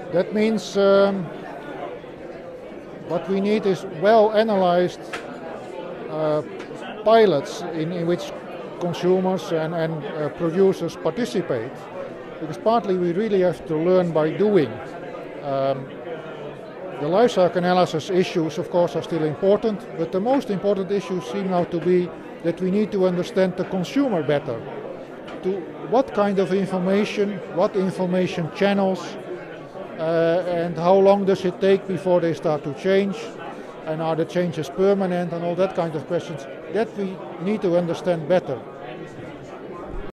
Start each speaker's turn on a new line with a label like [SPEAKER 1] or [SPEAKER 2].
[SPEAKER 1] That means what we need is well analyzed pilots in which consumers and producers participate. Because partly we really have to learn by doing. The life cycle analysis issues, of course, are still important, but the most important issues seem now to be that we need to understand the consumer better. To what kind of information, what information channels, and how long does it take before they start to change, and are the changes permanent, and all that kind of questions. That we need to understand better.